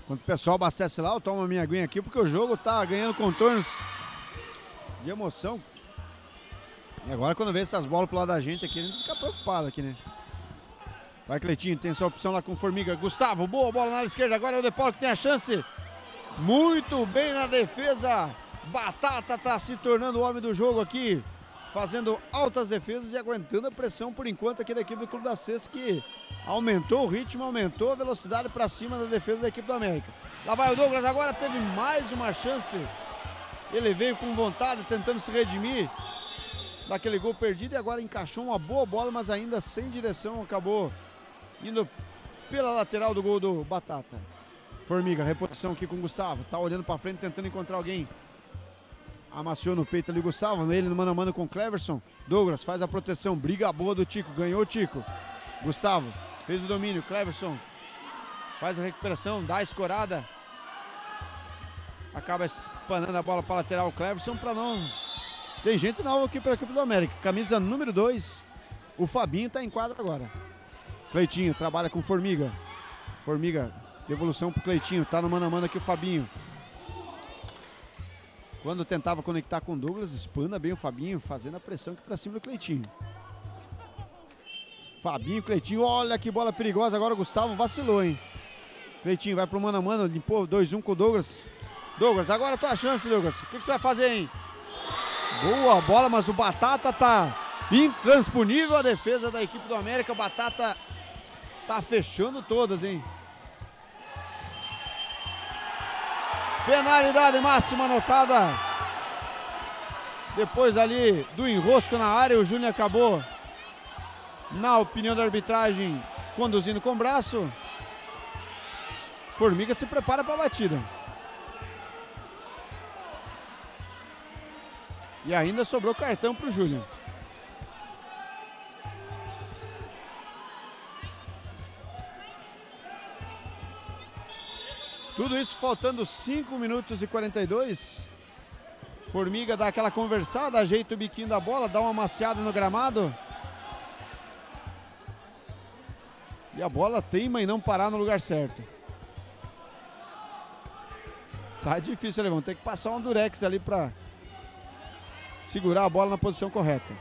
Quando o pessoal abastece lá, eu tomo a minha aguinha aqui, porque o jogo tá ganhando contornos de emoção. E agora quando vê essas bolas pro lado da gente aqui, a gente fica preocupado aqui, né? Vai, Cleitinho, tem essa opção lá com Formiga. Gustavo, boa bola na área esquerda, agora é o De Paulo que tem a chance. Muito bem na defesa. Batata tá se tornando o homem do jogo aqui, fazendo altas defesas e aguentando a pressão por enquanto aqui da equipe do Clube da Cesta, que aumentou o ritmo, aumentou a velocidade para cima da defesa da equipe do América. Lá vai o Douglas, agora teve mais uma chance. Ele veio com vontade, tentando se redimir daquele gol perdido e agora encaixou uma boa bola, mas ainda sem direção, acabou indo pela lateral do gol do Batata. Formiga, reposição aqui com o Gustavo, tá olhando para frente, tentando encontrar alguém. Amaciou no peito ali o Gustavo, ele no mano a mano com o Cleverson. Douglas faz a proteção, briga boa do Tico, ganhou o Tico. Gustavo fez o domínio, Cleverson faz a recuperação, dá a escorada. Acaba espanando a bola para a lateral, o Cleverson para não... Tem gente nova aqui para a equipe do América, camisa número dois, o Fabinho está em quadra agora. Cleitinho trabalha com Formiga. Formiga, devolução para o Cleitinho, tá no mano a mano aqui o Fabinho. Quando tentava conectar com o Douglas, espana bem o Fabinho, fazendo a pressão aqui para cima do Cleitinho. Fabinho, Cleitinho, olha que bola perigosa, agora o Gustavo vacilou, hein? Cleitinho vai pro mano a mano, limpou dois a um com o Douglas. Douglas, agora a tua chance, Douglas. O que, que você vai fazer, hein? Boa bola, mas o Batata tá intransponível a defesa da equipe do América. O Batata tá fechando todas, hein? Penalidade máxima anotada. Depois ali do enrosco na área, o Júnior acabou, na opinião da arbitragem, conduzindo com o braço. Formiga se prepara para a batida. E ainda sobrou cartão para o Júnior. Tudo isso faltando cinco minutos e quarenta e dois. Formiga dá aquela conversada, ajeita o biquinho da bola, dá uma amaciada no gramado. E a bola teima em não parar no lugar certo. Tá difícil, ali, vão ter que passar um durex ali para segurar a bola na posição correta.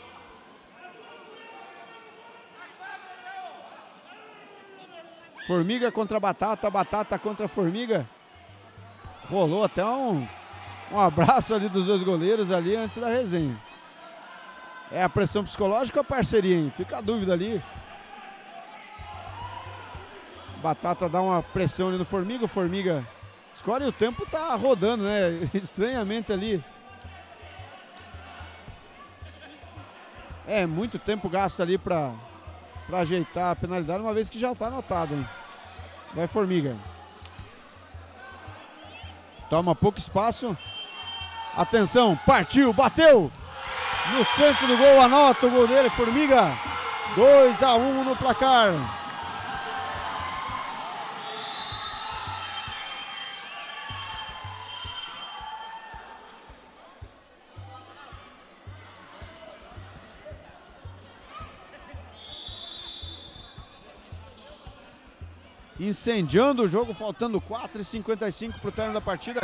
Formiga contra Batata, Batata contra Formiga. Rolou até um, um abraço ali dos dois goleiros ali antes da resenha. É a pressão psicológica ou a parceria, hein? Fica a dúvida ali. Batata dá uma pressão ali no Formiga, o Formiga escolhe, o tempo tá rodando, né? Estranhamente ali. É muito tempo gasto ali para para ajeitar a penalidade, uma vez que já está anotado, hein? Vai Formiga. Toma pouco espaço. Atenção, partiu, bateu! No centro do gol, anota o gol dele, Formiga. dois a um no placar. Incendiando o jogo, faltando quatro e cinquenta e cinco para o término da partida.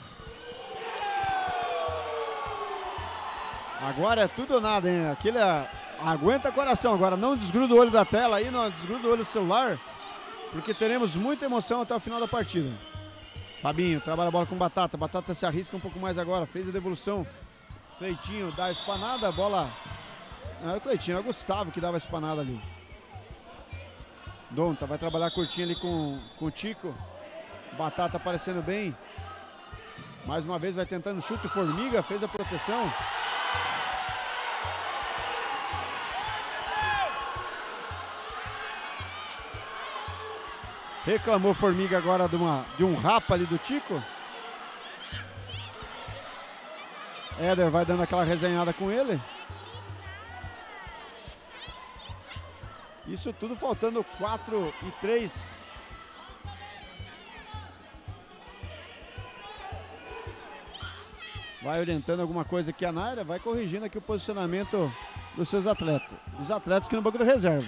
Agora é tudo ou nada, hein? Aquele é... aguenta coração, agora não desgruda o olho da tela aí, não desgruda o olho do celular, porque teremos muita emoção até o final da partida. Fabinho trabalha a bola com Batata, Batata se arrisca um pouco mais agora, fez a devolução. Cleitinho dá a espanada, a bola... Não era o Cleitinho, era o Gustavo que dava a espanada ali. Donta vai trabalhar curtinho ali com, com o Tico. Batata aparecendo bem. Mais uma vez vai tentando chute, Formiga fez a proteção. Reclamou Formiga agora de, uma, de um rapa ali do Tico. Éder vai dando aquela resenhada com ele. Isso tudo faltando quatro e três. Vai orientando alguma coisa aqui a Naira, vai corrigindo aqui o posicionamento dos seus atletas. Dos atletas que no banco de reserva.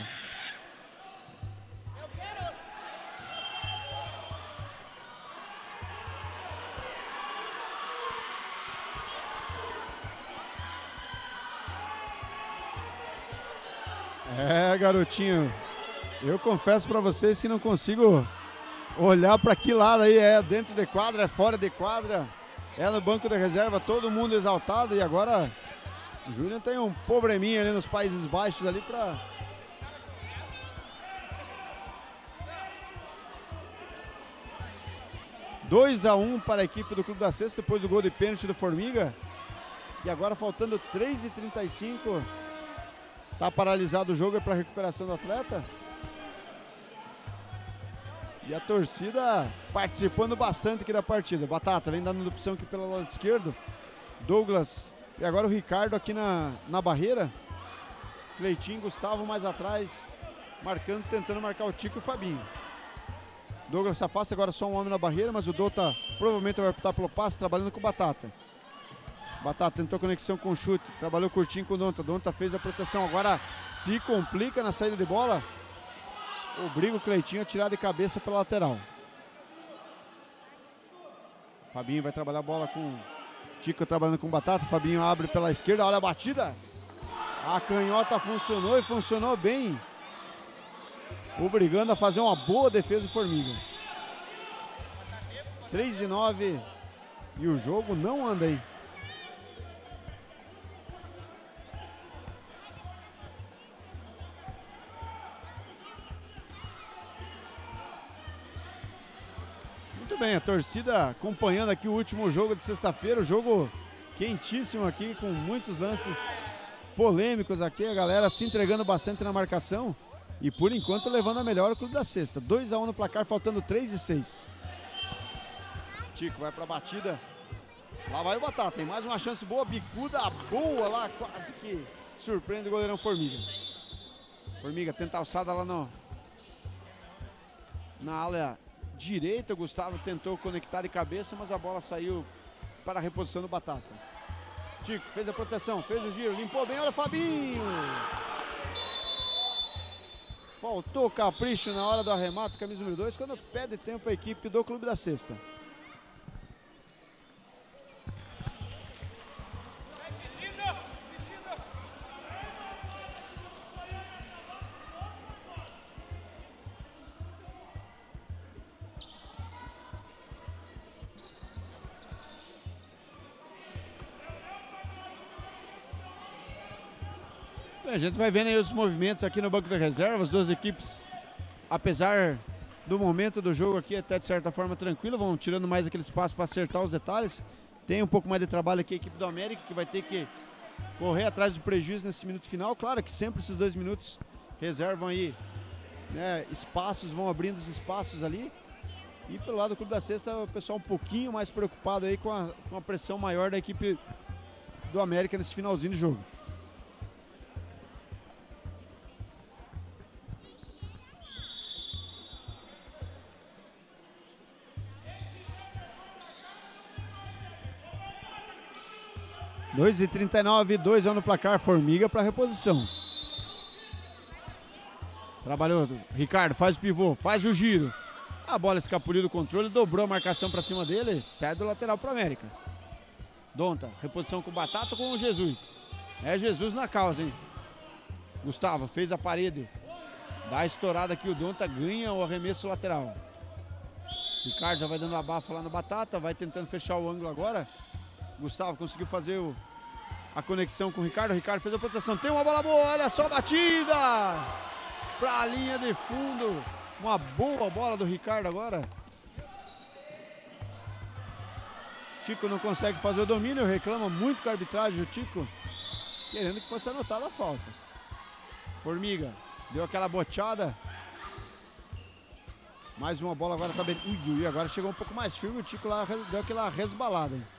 É, garotinho. Eu confesso pra vocês que não consigo olhar pra que lado aí. É dentro de quadra, é fora de quadra. É no banco de reserva, todo mundo exaltado. E agora o Julian tem um probleminha ali nos Países Baixos ali pra... dois a um para a equipe do Clube da Cesta, depois do gol de pênalti do Formiga. E agora faltando três e trinta e cinco. Tá paralisado o jogo para recuperação do atleta. E a torcida participando bastante aqui da partida. Batata vem dando opção aqui pelo lado esquerdo. Douglas e agora o Ricardo aqui na, na barreira. Cleitinho, Gustavo mais atrás, marcando, tentando marcar o Tico e o Fabinho. Douglas se afasta, agora só um homem na barreira, mas o Dota provavelmente vai optar pelo passe, trabalhando com o Batata. Batata tentou conexão com o chute, trabalhou curtinho com o Donta. Donta fez a proteção, agora se complica na saída de bola. Obriga o Cleitinho a tirar de cabeça pela lateral. Fabinho vai trabalhar a bola com Tico trabalhando com o Batata. Fabinho abre pela esquerda, olha a batida. A canhota funcionou e funcionou bem, obrigando a fazer uma boa defesa do Formiga. três e nove e o jogo não anda aí. Muito bem, a torcida acompanhando aqui o último jogo de sexta-feira, o jogo quentíssimo aqui, com muitos lances polêmicos aqui, a galera se entregando bastante na marcação. E por enquanto levando a melhor o Clube da Cesta. dois a um no placar, faltando três e seis. Tico vai pra batida. Lá vai o Batata. Tem mais uma chance boa. Bicuda boa lá. Quase que surpreende o goleirão Formiga. Formiga tenta a alçada lá no, na ala direita. O Gustavo tentou conectar de cabeça, mas a bola saiu para a reposição do Batata. Tico fez a proteção, fez o giro, limpou bem. Olha o Fabinho. Faltou capricho na hora do arremate, camisa número dois, quando pede tempo a equipe do Clube da Cesta. A gente vai vendo aí os movimentos aqui no banco da reserva. As duas equipes, apesar do momento do jogo aqui, até de certa forma tranquilo, vão tirando mais aquele espaço para acertar os detalhes. Tem um pouco mais de trabalho aqui a equipe do América, que vai ter que correr atrás do prejuízo nesse minuto final. Claro que sempre esses dois minutos reservam aí, né, espaços, vão abrindo os espaços ali. E pelo lado do Clube da Cesta, o pessoal um pouquinho mais preocupado aí com a, com a pressão maior da equipe do América nesse finalzinho de jogo. dois e trinta e nove, dois a um no placar, Formiga para reposição. Trabalhou, Ricardo faz o pivô, faz o giro. A bola escapuliu do controle, dobrou a marcação para cima dele, sai do lateral para o América. Donta, reposição com o Batata com o Jesus. É Jesus na causa, hein? Gustavo fez a parede. Dá a estourada aqui, o Donta ganha o arremesso lateral. Ricardo já vai dando abafa lá no Batata, vai tentando fechar o ângulo agora. Gustavo conseguiu fazer o, a conexão com o Ricardo. O Ricardo fez a proteção. Tem uma bola boa. Olha só a batida. Para a linha de fundo. Uma boa bola do Ricardo agora. Tico não consegue fazer o domínio. Reclama muito com a arbitragem o Tico, querendo que fosse anotada a falta. Formiga deu aquela boteada. Mais uma bola agora. Tá bem. Ui, ui, agora chegou um pouco mais firme. O Tico lá deu aquela resbalada, hein?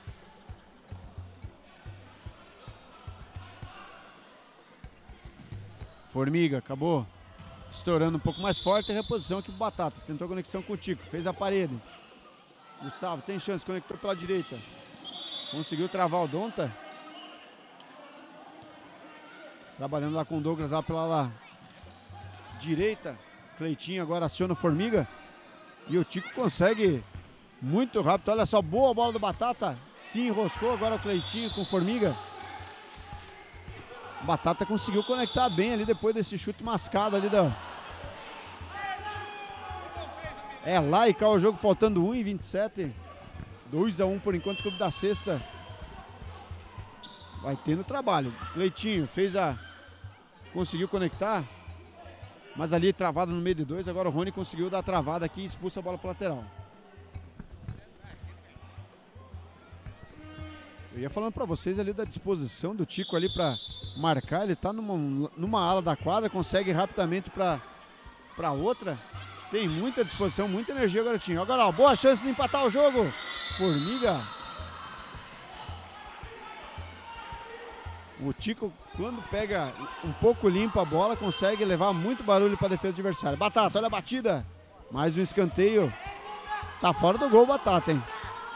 Formiga acabou estourando um pouco mais forte. A reposição aqui pro Batata. Tentou conexão com o Tico. Fez a parede. Gustavo tem chance. Conectou pela direita. Conseguiu travar o Donta. Trabalhando lá com o Douglas lá pela lá direita. Cleitinho agora aciona o Formiga. E o Tico consegue muito rápido. Olha só, boa bola do Batata. Se enroscou agora o Cleitinho com o Formiga. Batata conseguiu conectar bem ali depois desse chute mascado ali da... É lá e cá o jogo, faltando um e vinte e sete. dois a um por enquanto, Clube da Sexta. Vai tendo trabalho. Cleitinho fez a... Conseguiu conectar. Mas ali travado no meio de dois. Agora o Rony conseguiu dar a travada aqui e expulsa a bola para o lateral. Eu ia falando para vocês ali da disposição do Tico ali para marcar. Ele tá numa, numa ala da quadra, consegue rapidamente para para outra. Tem muita disposição, muita energia, garotinho. Agora, ó, boa chance de empatar o jogo. Formiga. O Tico, quando pega um pouco limpa a bola, consegue levar muito barulho para a defesa adversária. Batata, olha a batida. Mais um escanteio. Tá fora do gol, Batata, hein?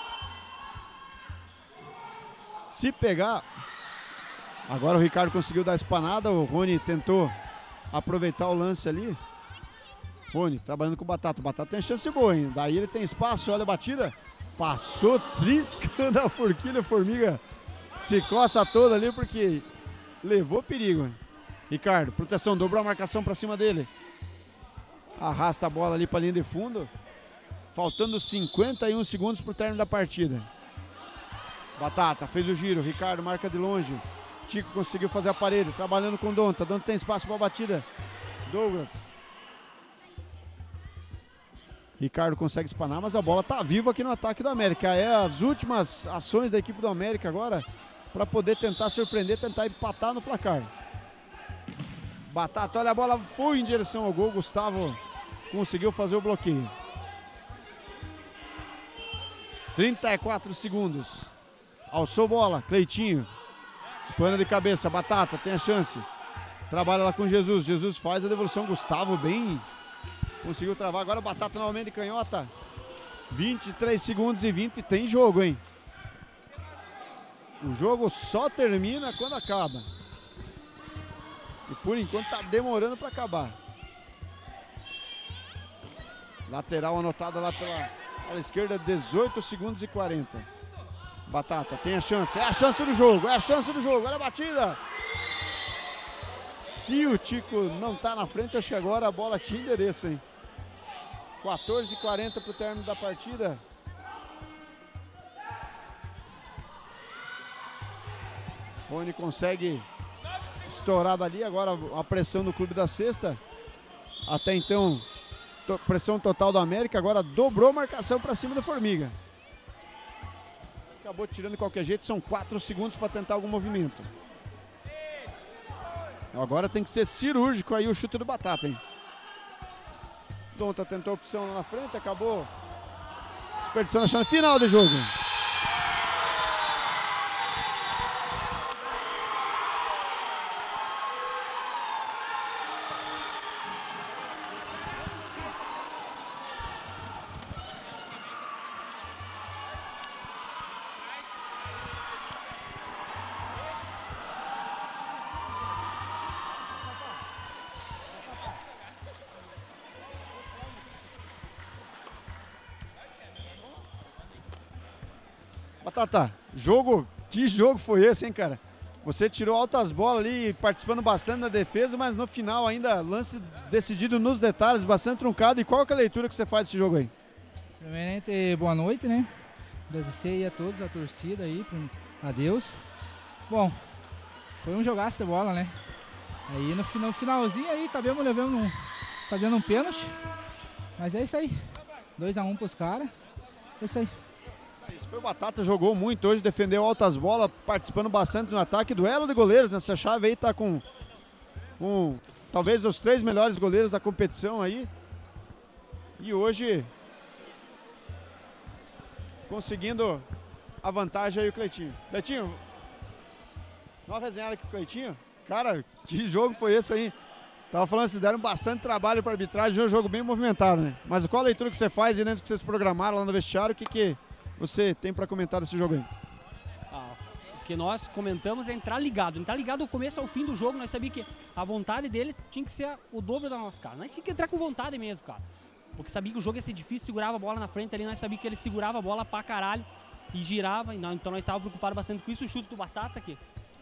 Se pegar... Agora o Ricardo conseguiu dar a espanada. O Rony tentou aproveitar o lance ali. Rony trabalhando com o Batata. O Batata tem chance boa, hein? Daí ele tem espaço, olha a batida. Passou triscando a forquilha, a Formiga se coça toda ali porque levou perigo. Hein? Ricardo, proteção, dobrou a marcação para cima dele. Arrasta a bola ali para a linha de fundo. Faltando cinquenta e um segundos para o término da partida. Batata fez o giro, Ricardo marca de longe. Tico conseguiu fazer a parede, trabalhando com Donta. Donta tem espaço para a batida. Douglas. Ricardo consegue espanar, mas a bola tá viva aqui no ataque do América. É as últimas ações da equipe do América agora para poder tentar surpreender, tentar empatar no placar. Batata, olha a bola, foi em direção ao gol. Gustavo conseguiu fazer o bloqueio. trinta e quatro segundos. Alçou bola, Cleitinho. Espana de cabeça, Batata tem a chance. Trabalha lá com Jesus. Jesus faz a devolução. Gustavo bem... Conseguiu travar, agora Batata novamente de canhota. vinte e três segundos e vinte, tem jogo, hein? O jogo só termina quando acaba. E por enquanto tá demorando para acabar. Lateral anotada lá pela, pela esquerda, dezoito segundos e quarenta. Batata tem a chance, é a chance do jogo, é a chance do jogo, olha a batida. Se o Tico não tá na frente, acho que agora a bola tinha endereço, hein? quatorze e quarenta para o término da partida. Rony consegue estourar dali. Agora a pressão do Clube da Sexta. Até então, to pressão total do América. Agora dobrou a marcação para cima do Formiga. Acabou tirando de qualquer jeito. São quatro segundos para tentar algum movimento. Agora tem que ser cirúrgico aí o chute do Batata, hein? Donta tentou a opção lá na frente, acabou desperdiçando a chance. Final do jogo. Batata, jogo, que jogo foi esse, hein, cara? Você tirou altas bolas ali, participando bastante da defesa, mas no final ainda lance decidido nos detalhes, bastante truncado. E qual que é a leitura que você faz desse jogo aí? Primeiramente, boa noite, né? Agradecer aí a todos, a torcida aí, a Deus. Bom, foi um jogaço de bola, né? Aí no, no finalzinho aí, acabamos levando um, fazendo um pênalti. Mas é isso aí, dois a um pros caras, é isso aí. Isso foi o Batata, jogou muito hoje, defendeu altas bolas, participando bastante no ataque. Duelo de goleiros, nessa chave aí tá com, com talvez os três melhores goleiros da competição aí. E hoje conseguindo a vantagem aí o Cleitinho. Cleitinho, uma resenhada aqui com o Cleitinho. Cara, que jogo foi esse aí? Tava falando que vocês deram bastante trabalho para arbitragem, um jogo bem movimentado, né? Mas qual a leitura que você faz e dentro do que vocês programaram lá no vestiário, o que que você tem para comentar desse jogo aí? Ah, o que nós comentamos é entrar ligado. Entrar ligado do começo ao fim do jogo. Nós sabíamos que a vontade deles tinha que ser o dobro da nossa, cara. Nós tínhamos que entrar com vontade mesmo, cara. Porque sabia que o jogo ia ser difícil, segurava a bola na frente ali. Nós sabíamos que ele segurava a bola pra caralho e girava. Então nós estávamos preocupados bastante com isso. O chute do Batata, que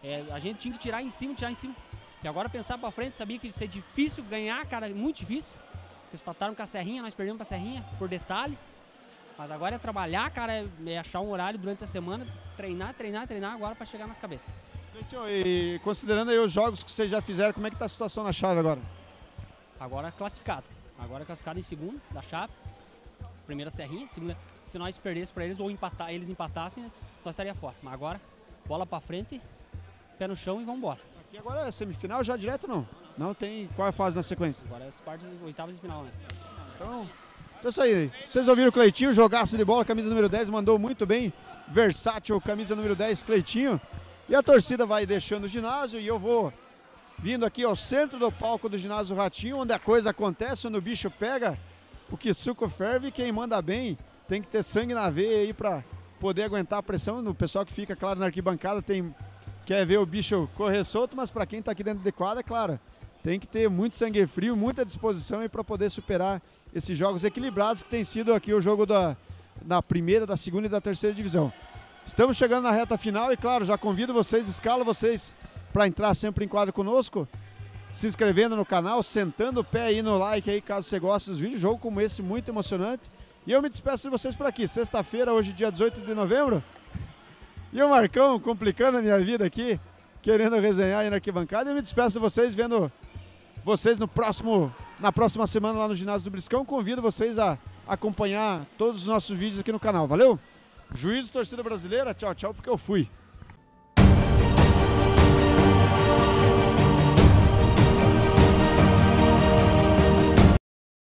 É, a gente tinha que tirar em cima, tirar em cima. E agora pensar pra frente, sabia que ia ser difícil ganhar, cara, muito difícil. Eles empataram com a Serrinha, nós perdemos pra Serrinha, por detalhe. Mas agora é trabalhar, cara, é, é achar um horário durante a semana, treinar, treinar, treinar agora pra chegar nas cabeças. Cleitinho, e considerando aí os jogos que vocês já fizeram, como é que tá a situação na chave agora? Agora classificado. Agora classificado em segundo da chave. Primeira Serrinha, segunda. Se nós perdêssemos pra eles ou empatar, eles empatassem, nós estaria fora. Mas agora, bola pra frente, pé no chão e vamos embora. Aqui agora é semifinal já direto não? Não tem qual é a fase na sequência? Agora é as quartas, oitavas de final, né? Então, então é isso aí. Vocês ouviram o Cleitinho, jogaço de bola, camisa número dez, mandou muito bem. Versátil, camisa número dez, Cleitinho. E a torcida vai deixando o ginásio e eu vou vindo aqui ao centro do palco do ginásio Ratinho, onde a coisa acontece, onde o bicho pega, o que suco ferve e quem manda bem tem que ter sangue na veia aí pra poder aguentar a pressão. O pessoal que fica, claro, na arquibancada tem, quer ver o bicho correr solto, mas pra quem tá aqui dentro de quadra, é claro, tem que ter muito sangue frio, muita disposição aí pra poder superar esses jogos equilibrados que tem sido aqui o jogo da, da primeira, da segunda e da terceira divisão. Estamos chegando na reta final e, claro, já convido vocês, escalo vocês para entrar sempre em quadro conosco, se inscrevendo no canal, sentando o pé aí no like aí, caso você goste dos vídeos, jogo como esse muito emocionante. E eu me despeço de vocês por aqui, sexta-feira, hoje dia dezoito de novembro, e o Marcão complicando a minha vida aqui, querendo resenhar aí na arquibancada, e eu me despeço de vocês, vendo vocês no próximo, na próxima semana lá no ginásio do Briscão. Convido vocês a acompanhar todos os nossos vídeos aqui no canal, valeu? Juízo, torcida brasileira, tchau, tchau, porque eu fui.